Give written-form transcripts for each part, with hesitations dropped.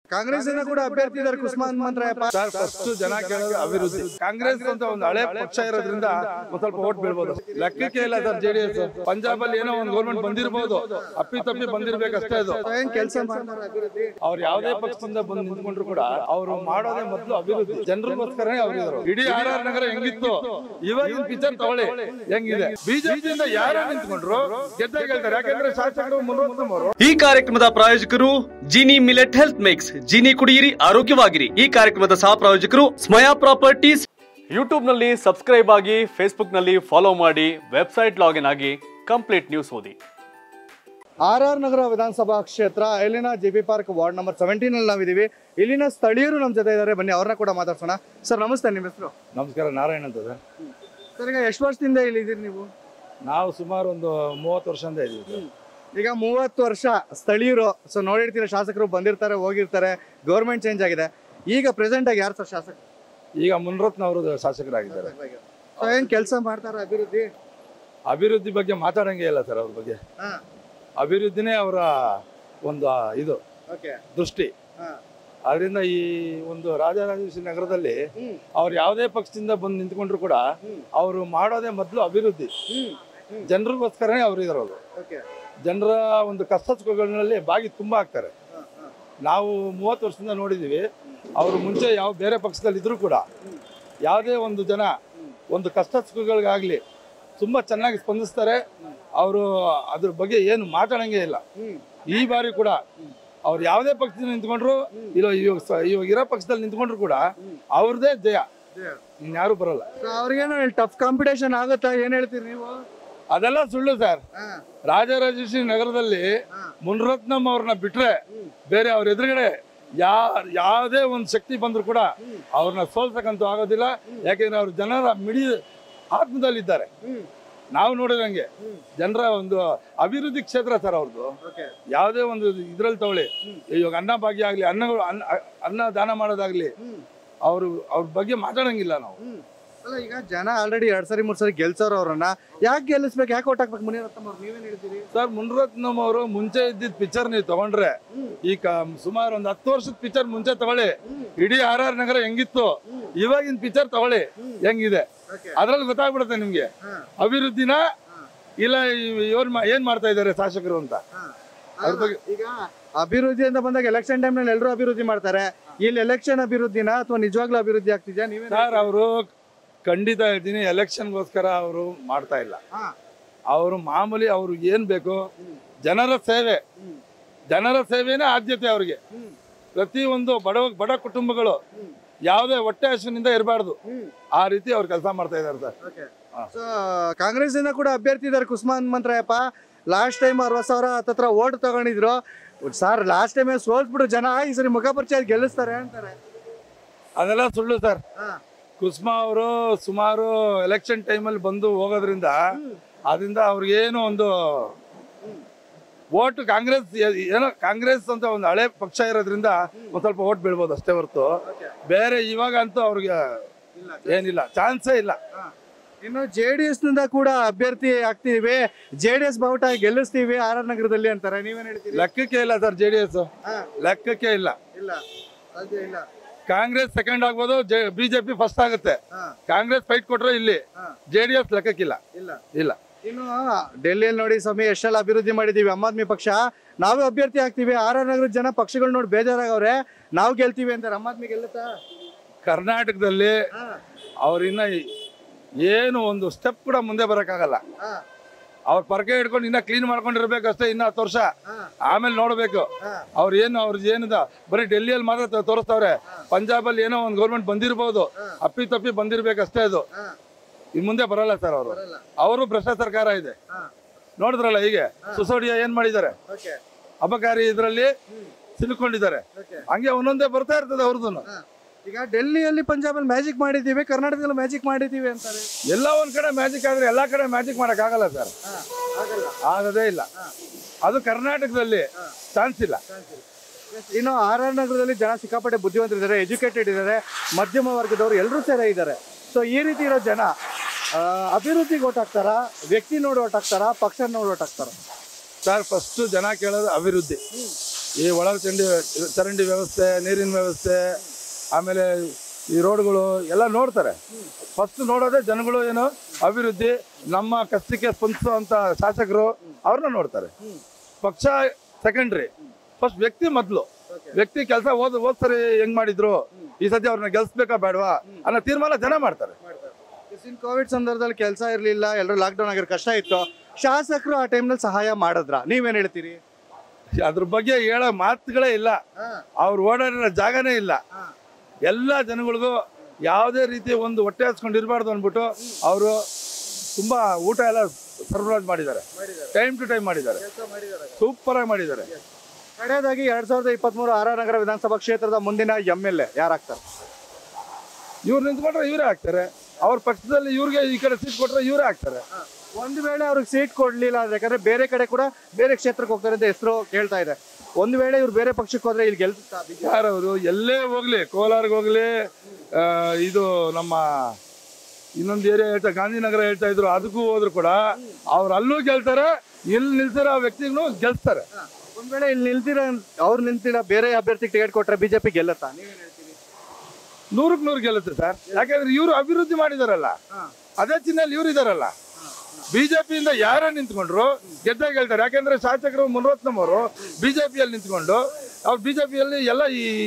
ಕಾಂಗ್ರೆಸ್ ಕೂಡ ಅಭ್ಯರ್ಥಿ ಇದ್ದಾರೆ ಕುಸ್ಮಾನ್ ಮಂತ್ರಾಯಪ್ಪ ಸರ್. ಫಸ್ಟ್ ಜನ ಕೇಳೋದು ಅಭಿವೃದ್ಧಿ. ಕಾಂಗ್ರೆಸ್ ಅಂತ ಒಂದು ಹಳೆ ಪಕ್ಷ ಇರೋದ್ರಿಂದ ಒಂದ್ ಸ್ವಲ್ಪ ಓಟ್ ಬೀಳ್ಬೋದು. ಲೆಕ್ಕಕ್ಕೆ ಇಲ್ಲ ಸರ್. ಜೆಡಿಎಸ್ ಪಂಜಾಬ್ ಅಲ್ಲಿ ಏನೋ ಒಂದು ಗೌರ್ಮೆಂಟ್ ಬಂದಿರಬಹುದು, ಅಪ್ಪಿ ತಪ್ಪಿ ಬಂದಿರ್ಬೇಕಷ್ಟೇ. ಅದು ಏನ್ ಕೆಲಸ ಮಾಡ್ತಾರೆ ಅಭಿವೃದ್ಧಿ? ಅವ್ರು ಯಾವುದೇ ಪಕ್ಷದಿಂದ ಬಂದು ನಿಂತ್ಕೊಂಡ್ರು ಕೂಡ ಅವರು ಮಾಡೋದೇ ಮೊದಲು ಅಭಿವೃದ್ಧಿ. ಜನರಿಗೋಸ್ಕರನೇ ಅವ್ರು ಇದ್ರು. ಇಡೀ RR ನಗರ ಹೆಂಗಿತ್ತು ಇವಾಗಿನ ಪಿಕ್ಚರ್ ತಗೊಳ್ಳಿ ಹೆಂಗಿದೆ. ಬಿಜೆಪಿಯಿಂದ ಯಾರು ನಿಂತ್ಕೊಂಡ್ರು ಗೆದ್ದಾಗ ಹೇಳ್ತಾರೆ. ಯಾಕಂದ್ರೆ ಶಾಸಕರು ಮುನ್ರತ್ನಂ. ಈ ಕಾರ್ಯಕ್ರಮದ ಪ್ರಾಯೋಜಕರು Jini millet health mix. Jini ಕುಡಿಯಿರಿ, ಆರೋಗ್ಯವಾಗಿರಿ. ಈ ಕಾರ್ಯಕ್ರಮದ ಸಹ ಪ್ರಾಯೋಜಕರು ಸ್ಮಯಾ ಪ್ರಾಪರ್ಟೀಸ್. ಯೂಟ್ಯೂಬ್ ನಲ್ಲಿ ಸಬ್ಸ್ಕ್ರೈಬ್ ಆಗಿ, ಫೇಸ್ಬುಕ್ ನಲ್ಲಿ ಫಾಲೋ ಮಾಡಿ, ವೆಬ್ಸೈಟ್ ಲಾಗಿನ್ ಆಗಿ ಕಂಪ್ಲೀಟ್ ನ್ಯೂಸ್ ಓದಿ. RR ನಗರ ವಿಧಾನಸಭಾ ಕ್ಷೇತ್ರ, ಇಲ್ಲಿನ JP ಪಾರ್ಕ್ ವಾರ್ಡ್ ನಂಬರ್ 17 ಅಲ್ಲಿ ನಾವಿದೀವಿ. ಇಲ್ಲಿನ ಸ್ಥಳೀಯರು ನಮ್ಮ ಜೊತೆ ಇದ್ದಾರೆ, ಬನ್ನಿ ಅವ್ರನ್ನ ಕೂಡ ಮಾತಾಡ್ಸೋಣ. ಸರ್ ನಮಸ್ತೆ, ನಿಮ್ಮ ಹೆಸರು? ನಮಸ್ಕಾರ, ನಾರಾಯಣ ಅಂತ ಸರ್. ಸರ್, ಈಗ ಎಷ್ಟು ವರ್ಷದಿಂದ ಇಲ್ಲಿ ಇದ್ದೀರಿ ನೀವು? ನಾವು ಸುಮಾರು ಒಂದು 30 ವರ್ಷದಿಂದ ಇದ್ದೀವಿ. ಈಗ 30 ವರ್ಷ ಸ್ಥಳೀಯರು. ಸೊ ನೋಡಿರ್ತೀರ, ಶಾಸಕರು ಬಂದಿರ್ತಾರೆ, ಹೋಗಿರ್ತಾರೆ, ಗೌರ್ಮೆಂಟ್ ಚೇಂಜ್ ಆಗಿದೆ. ಈಗ ಪ್ರೆಸೆಂಟ್ ಆಗಿ ಯಾರು ಸರ್ ಶಾಸಕರು? ಈಗ ಮುನ್ರತ್ನ ಅವರು ಶಾಸಕರಾಗಿದ್ದಾರೆ. ಸೊ ಏನ್ ಕೆಲಸ ಮಾಡ್ತಾರೆ ಅಭಿವೃದ್ಧಿ? ಅಭಿವೃದ್ಧಿ ಬಗ್ಗೆ ಮಾತಾಡಂಗೆ ಇಲ್ಲ ಸರ್. ಅವ್ರ ಬಗ್ಗೆ ಅಭಿವೃದ್ಧಿನೇ ಅವರ ಒಂದು ಇದು ದೃಷ್ಟಿ. ಅದರಿಂದ ಈ ಒಂದು ರಾಜರಾಜೇಶ್ವರಿ ನಗರದಲ್ಲಿ ಅವ್ರು ಯಾವುದೇ ಪಕ್ಷದಿಂದ ಬಂದು ನಿಂತ್ಕೊಂಡ್ರು ಕೂಡ ಅವರು ಮಾಡೋದೇ ಮೊದಲು ಅಭಿವೃದ್ಧಿ. ಜನರಿಗೋಸ್ಕರನೇ ಅವ್ರು ಇರೋದು. ಜನರ ಒಂದು ಕಷ್ಟ ಸುಖಗಳಲ್ಲಿ ಭಾಗಿ ತುಂಬ ಆಗ್ತಾರೆ. ನಾವು 30 ವರ್ಷದಿಂದ ನೋಡಿದ್ದೀವಿ. ಅವರು ಮುಂಚೆ ಯಾವ ಬೇರೆ ಪಕ್ಷದಲ್ಲಿ ಇದ್ರೂ ಕೂಡ ಯಾವುದೇ ಒಂದು ಜನ ಒಂದು ಕಷ್ಟ ಸುಖಗಳಿಗಾಗಲಿ ತುಂಬ ಚೆನ್ನಾಗಿ ಸ್ಪಂದಿಸ್ತಾರೆ. ಅವರು ಅದ್ರ ಬಗ್ಗೆ ಏನು ಮಾತಾಡಂಗೆ ಇಲ್ಲ. ಈ ಬಾರಿ ಕೂಡ ಅವ್ರು ಯಾವುದೇ ಪಕ್ಷದಿಂದ ನಿಂತ್ಕೊಂಡ್ರು ಇಲ್ಲ, ಇವಾಗ ಇರೋ ಪಕ್ಷದಲ್ಲಿ ನಿಂತ್ಕೊಂಡ್ರು ಕೂಡ ಅವ್ರದೇ ಜಯ, ಇನ್ಯಾರು ಬರಲ್ಲ. ಅವ್ರಿಗೇನು ಟಫ್ ಕಾಂಪಿಟೇಷನ್ ಆಗುತ್ತಾ? ಏನ್ ಹೇಳ್ತೀರಿ ನೀವು? ಅದೆಲ್ಲ ಸುಳ್ಳು ಸರ್. ರಾಜರಾಜೇಶ್ವರಿ ನಗರದಲ್ಲಿ ಮುನ್ರತ್ನಂ ಅವ್ರನ್ನ ಬಿಟ್ರೆ ಬೇರೆ ಅವ್ರ ಎದುರುಗಡೆ ಯಾವುದೇ ಒಂದು ಶಕ್ತಿ ಬಂದ್ರು ಕೂಡ ಅವ್ರನ್ನ ಸೋಲ್ಸಕ್ಕಂತೂ ಆಗೋದಿಲ್ಲ. ಯಾಕೆಂದ್ರೆ ಅವ್ರ ಜನರ ಮಿಡಿ ಆತ್ಮದಲ್ಲಿದ್ದಾರೆ. ನಾವು ನೋಡಿದಂಗೆ ಜನರ ಒಂದು ಅಭಿವೃದ್ಧಿ ಕ್ಷೇತ್ರ ಸರ್ ಅವ್ರದ್ದು. ಯಾವುದೇ ಒಂದು ಇದ್ರಲ್ಲಿ ತಗೊಳ್ಳಿ, ಇವಾಗ ಅನ್ನ ಭಾಗ್ಯ ಆಗ್ಲಿ, ಅನ್ನ ದಾನ ಮಾಡೋದಾಗ್ಲಿ, ಅವ್ರ ಬಗ್ಗೆ ಮಾತಾಡಂಗಿಲ್ಲ ನಾವು. ಈಗ ಜನ ಆಲ್ರೆಡಿ 2 ಸರಿ 3 ಸರಿ ಗೆಲ್ಸೋರು. ಅವ್ರನ್ನ ಯಾಕೆ ಗೆಲ್ಲಿಸ್ಬೇಕು, ಯಾಕೆ ಓಟ್ ಹಾಕ್ಬೇಕು ಮುನಿರತ್ನಂ ಅವ್ರು? ನೀವೇನ್ ಹೇಳ್ತೀರಿ ಸರ್? ಮುನಿರತ್ನಂ ಅವರು ಮುಂಚೆ ಇದ್ದಿದ್ದ ಪಿಕ್ಚರ್ ನೀವು ತಗೊಂಡ್ರೆ, ಈಗ ಸುಮಾರು ಒಂದು 10 ವರ್ಷದ ಪಿಕ್ಚರ್ ಮುಂಚೆ ತಗೊಳ್ಳಿ, ಇಡೀ RR ನಗರ ಹೆಂಗಿತ್ತು ಇವಾಗಿನ ಪಿಕ್ಚರ್ ತಗೊಳ್ಳಿ ಹೆಂಗಿದೆ. ಅದ್ರಲ್ಲಿ ಗೊತ್ತಾಗ್ಬಿಡುತ್ತೆ ನಿಮ್ಗೆ ಅಭಿವೃದ್ಧಿನ ಇಲ್ಲ ಇವ್ರು ಏನ್ ಮಾಡ್ತಾ ಇದಾರೆ ಶಾಸಕರು ಅಂತ. ಅದ್ರ ಬಗ್ಗೆ ಈಗ ಅಭಿವೃದ್ಧಿ ಅಂತ ಬಂದಾಗ ಎಲೆಕ್ಷನ್ ಟೈಮ್ ನಲ್ಲಿ ಎಲ್ಲರೂ ಅಭಿವೃದ್ಧಿ ಮಾಡ್ತಾರೆ. ಇಲ್ಲಿ ಎಲೆಕ್ಷನ್ ಅಭಿವೃದ್ಧಿನ ಅಥವಾ ನಿಜವಾಗ್ಲೂ ಅಭಿವೃದ್ಧಿ ಆಗ್ತಿದ್ಯಾ? ನೀವೇ ಸರ್, ಅವರು ಖಂಡಿತ ಹೇಳ್ತೀನಿ, ಎಲೆಕ್ಷನ್ಗೋಸ್ಕರ ಅವರು ಮಾಡ್ತಾ ಇಲ್ಲ. ಅವರು ಮಾಮೂಲಿ ಅವ್ರು ಏನ್ ಬೇಕು ಜನರ ಸೇವೆ, ಜನರ ಸೇವೆನೇ ಆದ್ಯತೆ ಅವ್ರಿಗೆ. ಪ್ರತಿಯೊಂದು ಬಡ ಕುಟುಂಬಗಳು ಯಾವುದೇ ಹೊಟ್ಟೆ ಹಸಿವಿನಿಂದ ಇರಬಾರ್ದು, ಆ ರೀತಿ ಅವ್ರು ಕೆಲಸ ಮಾಡ್ತಾ ಇದ್ದಾರೆ ಸರ್. ಕಾಂಗ್ರೆಸ್ ಇಂದ ಕೂಡ ಅಭ್ಯರ್ಥಿ ಇದ್ದಾರೆ ಕುಸ್ಮಾನ್ ಮಂತ್ರಾಯಪ್ಪ. ಲಾಸ್ಟ್ ಟೈಮ್ 60,000 ಹತ್ತತ್ರ ಓಟ್ ತಗೊಂಡಿದ್ರು ಸರ್. ಲಾಸ್ಟ್ ಟೈಮ್ ಸೋಲ್ಸ್ಬಿಟ್ರು ಜನ. ಈ ಸರಿ ಮುಖ ಪರಿಚಯ ಗೆಲ್ಲಿಸ್ತಾರೆ ಅಂತಾರೆ. ಅದೆಲ್ಲ ಸುಳ್ಳು ಸರ್. ಕುಸ್ಮಾ ಅವರು ಸುಮಾರು ಎಲೆಕ್ಷನ್ ಟೈಮಲ್ಲಿ ಬಂದು ಹೋಗೋದ್ರಿಂದ ಅದರಿಂದ ಅವ್ರಿಗೇನು ಒಂದು ಓಟ್ ಕಾಂಗ್ರೆಸ್ ಅಂತ ಒಂದು ಹಳೆ ಪಕ್ಷ ಇರೋದ್ರಿಂದ ಒಂದ್ ಸ್ವಲ್ಪ ಓಟ್ ಬೀಳ್ಬೋದು ಅಷ್ಟೇ ಹೊರತು ಬೇರೆ ಇವಾಗ ಅಂತೂ ಅವ್ರಿಗೆ ಏನಿಲ್ಲ, ಚಾನ್ಸೇ ಇಲ್ಲ. ಇನ್ನು JDS ನಿಂದ ಕೂಡ ಅಭ್ಯರ್ಥಿ ಆಗ್ತೀವಿ, JDS ಬಾವುಟ ಗೆಲ್ಲಿಸ್ತೀವಿ RR ನಗರದಲ್ಲಿ ಅಂತಾರೆ. ನೀವೇನ್ ಹೇಳ್ತೀರಿ? ಲೆಕ್ಕಕ್ಕೆ ಇಲ್ಲ ಸರ್. JDS ಲೆಕ್ಕಕ್ಕೆ ಇಲ್ಲ. ಕಾಂಗ್ರೆಸ್ ಸೆಕೆಂಡ್ ಆಗ್ಬೋದು, ಬಿಜೆಪಿ ಫಸ್ಟ್ ಆಗುತ್ತೆ. ಕಾಂಗ್ರೆಸ್ ಫೈಟ್ ಕೊಟ್ರೆ ಇಲ್ಲಿ JDS ಲೆಕ್ಕಕ್ಕಿಲ್ಲ. ಇಲ್ಲ. ಇನ್ನು ಡೆಲ್ಲಿಯಲ್ಲಿ ನೋಡಿ ಸ್ವಾಮಿ, ಎಷ್ಟೆಲ್ಲ ಅಭಿವೃದ್ಧಿ ಮಾಡಿದೀವಿ. ಆಮ್ ಆದ್ಮಿ ಪಕ್ಷ ನಾವೇ ಅಭ್ಯರ್ಥಿ ಆಗ್ತೀವಿ. RR ನಗರದ ಜನ ಪಕ್ಷಗಳು ನೋಡಿ ಬೇಜಾರಾಗವ್ರೆ. ನಾವು ಗೆಲ್ತೀವಿ ಅಂತಾರೆ. ಆಮ್ ಆದ್ಮಿ ಗೆಲ್ಲುತ್ತಾ? ಕರ್ನಾಟಕದಲ್ಲಿ ಅವ್ರಿನ್ನ ಏನು ಒಂದು ಸ್ಟೆಪ್ ಕೂಡ ಮುಂದೆ ಬರಕ್ಕಾಗಲ್ಲ. ಅವ್ರ ಪರಕೆ ಹಿಡ್ಕೊಂಡು ಇನ್ನ ಕ್ಲೀನ್ ಮಾಡ್ಕೊಂಡಿರ್ಬೇಕಷ್ಟೇ. ಇನ್ನ 10 ವರ್ಷ ಆಮೇಲೆ ನೋಡ್ಬೇಕು ಅವ್ರದ್ದು ಏನಿದ. ಬರೀ ಡೆಲ್ಲಿಯಲ್ಲಿ ಮಾತ್ರ ತೋರಿಸ್ತವ್ರೆ. ಪಂಜಾಬ್ ಅಲ್ಲಿ ಏನೋ ಒಂದು ಗೌರ್ಮೆಂಟ್ ಬಂದಿರ್ಬೋದು, ಅಪ್ಪಿ ತಪ್ಪಿ ಬಂದಿರ್ಬೇಕಷ್ಟೇ. ಅದು ಇನ್ ಮುಂದೆ ಬರಲ್ಲ ಸರ್. ಅವರು ಭ್ರಷ್ಟ ಸರ್ಕಾರ ಇದೆ. ನೋಡಿದ್ರಲ್ಲ ಹೀಗೆ ಸುಸೋಡಿಯಾ ಏನ್ ಮಾಡಿದ್ದಾರೆ, ಅಬಕಾರಿ ಇದ್ರಲ್ಲಿ ಸಿಲುಕೊಂಡಿದ್ದಾರೆ. ಹಂಗೆ ಒಂದೊಂದೇ ಬರ್ತಾ ಇರ್ತದೆ ಅವ್ರದ್ದು. ಈಗ ಡೆಲ್ಲಿಯಲ್ಲಿ ಪಂಜಾಬಲ್ಲಿ ಮ್ಯಾಜಿಕ್ ಮಾಡಿದೀವಿ, ಕರ್ನಾಟಕದಲ್ಲಿ ಮ್ಯಾಜಿಕ್ ಮಾಡಿದೀವಿ ಅಂತಾರೆ. ಎಲ್ಲ ಒಂದ್ ಕಡೆ ಮ್ಯಾಜಿಕ್ ಆದ್ರೆ ಎಲ್ಲಾ ಕಡೆ ಮ್ಯಾಜಿಕ್ ಮಾಡಕ್ ಆಗಲ್ಲ ಸರ್. ಆಗದೇ ಇಲ್ಲ. ಅದು ಕರ್ನಾಟಕದಲ್ಲಿ ಚಾನ್ಸ್ ಇಲ್ಲ. ಇನ್ನು RR ನಗರದಲ್ಲಿ ಜನ ಸಿಕ್ಕಾಪಟ್ಟೆ ಬುದ್ಧಿವಂತರಿದ್ದಾರೆ, ಎಜುಕೇಟೆಡ್ ಇದ್ದಾರೆ, ಮಧ್ಯಮ ವರ್ಗದವರು ಎಲ್ಲರೂ ಸೇರ ಇದ್ದಾರೆ. ಸೊ ಈ ರೀತಿ ಇರೋ ಜನ ಅಭಿವೃದ್ಧಿಗೆ ಓಟ್ ಹಾಕ್ತಾರ, ವ್ಯಕ್ತಿ ನೋಡಿ ಓಟ್ ಹಾಕ್ತಾರ, ಪಕ್ಷ ನೋಡಿ ಓಟ್ ಹಾಕ್ತಾರ? ಸರ್, ಫಸ್ಟ್ ಜನ ಕೇಳೋದು ಅಭಿವೃದ್ಧಿ. ಈ ಒಳ ಚರಂಡಿ ವ್ಯವಸ್ಥೆ, ನೀರಿನ ವ್ಯವಸ್ಥೆ, ಆಮೇಲೆ ಈ ರೋಡ್ಗಳು ಎಲ್ಲ ನೋಡ್ತಾರೆ. ಫಸ್ಟ್ ನೋಡೋದೇ ಜನಗಳು ಏನು ಅಭಿವೃದ್ಧಿ, ನಮ್ಮ ಕಷ್ಟಕ್ಕೆ ಸ್ಪಂದಿಸುವಂಥ ಶಾಸಕರು ಅವ್ರನ್ನ ನೋಡ್ತಾರೆ. ಪಕ್ಷ ಸೆಕೆಂಡ್ರಿ, ಫಸ್ಟ್ ವ್ಯಕ್ತಿ ಮೊದಲು. ವ್ಯಕ್ತಿ ಕೆಲಸ ಹೋದ್ಸರಿ ಹೆಂಗ್ ಮಾಡಿದ್ರು, ಈ ಸದ್ಯ ಅವ್ರನ್ನ ಗೆಲ್ಸ್ಬೇಕಾ ಬೇಡವಾ ಅನ್ನೋ ತೀರ್ಮಾನ ಜನ ಮಾಡ್ತಾರೆ. ಕೋವಿಡ್ ಸಂದರ್ಭದಲ್ಲಿ ಕೆಲಸ ಇರಲಿಲ್ಲ, ಎಲ್ಲರೂ ಲಾಕ್ಡೌನ್ ಆಗಿರೋ ಕಷ್ಟ ಇತ್ತು, ಶಾಸಕರು ಆ ಟೈಮ್ನಲ್ಲಿ ಸಹಾಯ ಮಾಡಿದ್ರ, ನೀವೇನ್ ಹೇಳ್ತೀರಿ? ಅದ್ರ ಬಗ್ಗೆ ಹೇಳೋ ಮಾತುಗಳೇ ಇಲ್ಲ. ಅವ್ರು ಓಡಾಡಿರೋ ಜಾಗನೇ ಇಲ್ಲ. ಎಲ್ಲ ಜನಗಳಿಗೂ ಯಾವುದೇ ರೀತಿ ಒಂದು ಹೊಟ್ಟೆ ಹಚ್ಕೊಂಡಿರ್ಬಾರ್ದು ಅಂದ್ಬಿಟ್ಟು ಅವರು ತುಂಬಾ ಊಟ ಎಲ್ಲ ಸರಬರಾಜು ಮಾಡಿದ್ದಾರೆ. ಟೈಮ್ ಟು ಟೈಮ್ ಮಾಡಿದ್ದಾರೆ, ಸೂಪರ್ ಆಗಿ ಮಾಡಿದ್ದಾರೆ. ಕಡೆಯದಾಗಿ 2023 ಆರ್.ಆರ್. ನಗರ ವಿಧಾನಸಭಾ ಕ್ಷೇತ್ರದ ಮುಂದಿನ MLA ಯಾರಾಗ್ತಾರೆ? ಇವ್ರು ನಿಂತ್ಕೊಂಡ್ರೆ ಇವರೇ ಆಗ್ತಾರೆ. ಅವ್ರ ಪಕ್ಷದಲ್ಲಿ ಇವ್ರಿಗೆ ಈ ಕಡೆ ಸೀಟ್ ಕೊಟ್ರೆ ಇವರೇ ಆಗ್ತಾರೆ. ಒಂದು ವೇಳೆ ಅವ್ರಿಗೆ ಸೀಟ್ ಕೊಡ್ಲಿಲ್ಲ, ಯಾಕಂದ್ರೆ ಬೇರೆ ಕಡೆ ಕೂಡ ಬೇರೆ ಕ್ಷೇತ್ರಕ್ಕೆ ಹೋಗ್ತಾರೆ ಅಂತ ಹೆಸರು ಕೇಳ್ತಾ ಇದೆ. ಒಂದು ವೇಳೆ ಇವ್ರು ಬೇರೆ ಪಕ್ಷಕ್ಕೆ ಹೋದ್ರೆ ಇಲ್ಲಿ ಗೆಲ್ತಾ? ಯಾರವರು ಎಲ್ಲೇ ಹೋಗ್ಲಿ, ಕೋಲಾರ್ಗೆ ಹೋಗ್ಲಿ, ಇದು ನಮ್ಮ ಇನ್ನೊಂದು ಏರಿಯಾ ಹೇಳ್ತಾ ಗಾಂಧಿನಗರ ಹೇಳ್ತಾ ಇದ್ರು, ಅದಕ್ಕೂ ಹೋದ್ರು ಕೂಡ ಅವ್ರು ಅಲ್ಲೂ ಗೆಲ್ತಾರೆ, ಇಲ್ಲಿ ನಿಲ್ಸಿರೋ ಆ ವ್ಯಕ್ತಿಗೂ ಗೆಲ್ತಾರೆ. ಒಂದ್ ವೇಳೆ ಇಲ್ಲಿ ಅವ್ರು ನಿಲ್ತಿಲ್ಲ, ಬೇರೆ ಅಭ್ಯರ್ಥಿಗೆ ಟಿಕೆಟ್ ಕೊಟ್ರೆ ಬಿಜೆಪಿ ಗೆಲ್ಲತ್ತಾ? ನೀವೇನ್ ಹೇಳ್ತೀರಿ? 100ಕ್ಕೆ 100 ಗೆಲ್ಲುತ್ತೆ ಸರ್. ಯಾಕಂದ್ರೆ ಇವರು ಅಭಿವೃದ್ಧಿ ಮಾಡಿದಾರಲ್ಲ, ಅದೇ ಚಿಹ್ನೆಯಲ್ಲಿ ಇವ್ರು ಇದಾರಲ್ಲ. ಬಿಜೆಪಿಯಿಂದ ಯಾರೇ ನಿಂತ್ಕೊಂಡ್ರು ಗೆದ್ದಾಗ ಹೇಳ್ತಾರೆ. ಯಾಕಂದ್ರೆ ಶಾಸಕರು ಮುನರತ್ನಂ ಅವರು ಬಿಜೆಪಿಯಲ್ಲಿ ನಿಂತ್ಕೊಂಡು ಅವ್ರು ಬಿಜೆಪಿಯಲ್ಲಿ ಎಲ್ಲ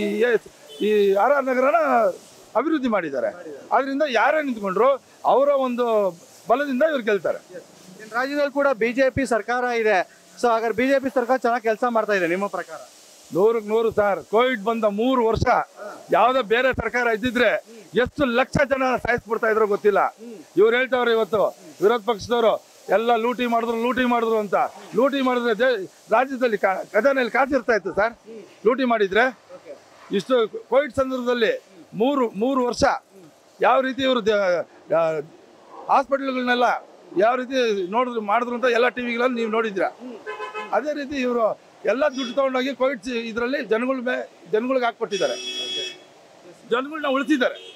ಈ ಆರ್.ಆರ್. ನಗರನ ಅಭಿವೃದ್ಧಿ ಮಾಡಿದ್ದಾರೆ. ಆದ್ರಿಂದ ಯಾರೇ ನಿಂತ್ಕೊಂಡ್ರು ಅವರ ಒಂದು ಬಲದಿಂದ ಇವ್ರು ಗೆಲ್ತಾರೆ. ರಾಜ್ಯದಲ್ಲಿ ಕೂಡ ಬಿಜೆಪಿ ಸರ್ಕಾರ ಇದೆ. ಸೊ ಹಾಗಾದ್ರೆ ಬಿಜೆಪಿ ಸರ್ಕಾರ ಚೆನ್ನಾಗಿ ಕೆಲಸ ಮಾಡ್ತಾ ಇದೆ ನಿಮ್ಮ ಪ್ರಕಾರ? 100ಕ್ಕೆ 100 ಸರ್. ಕೋವಿಡ್ ಬಂದ 3 ವರ್ಷ ಯಾವ್ದೋ ಬೇರೆ ಸರ್ಕಾರ ಇದ್ದಿದ್ರೆ ಎಷ್ಟು ಲಕ್ಷ ಜನ ಸಾಯಿಸ್ಬಿಡ್ತಾ ಇದ್ರು ಗೊತ್ತಿಲ್ಲ. ಇವ್ರು ಹೇಳ್ತಾವ್ರೆ ಇವತ್ತು ವಿರೋಧ ಪಕ್ಷದವರು ಎಲ್ಲ ಲೂಟಿ ಮಾಡಿದ್ರು ಅಂತ. ಲೂಟಿ ಮಾಡಿದ್ರೆ ರಾಜ್ಯದಲ್ಲಿ ಖಜಾನೆಯಲ್ಲಿ ಕಾಸಿರ್ತಾ ಇತ್ತು ಸರ್. ಲೂಟಿ ಮಾಡಿದ್ರೆ ಇಷ್ಟು ಕೋವಿಡ್ ಸಂದರ್ಭದಲ್ಲಿ 3 ವರ್ಷ ಯಾವ ರೀತಿ ಇವರು ಹಾಸ್ಪಿಟಲ್ಗಳನ್ನೆಲ್ಲ ಯಾವ ರೀತಿ ಮಾಡಿದ್ರು ಅಂತ ಎಲ್ಲ ಟಿವಿಗಳಲ್ಲಿ ನೀವು ನೋಡಿದ್ರ. ಅದೇ ರೀತಿ ಇವರು ಎಲ್ಲ ದುಡ್ಡು ತಗೊಂಡೋಗಿ ಕೋವಿಡ್ ಇದರಲ್ಲಿ ಜನಗಳಿಗೆ ಹಾಕ್ಕೊಟ್ಟಿದ್ದಾರೆ, ಜನಗಳನ್ನ ಉಳಿಸಿದ್ದಾರೆ.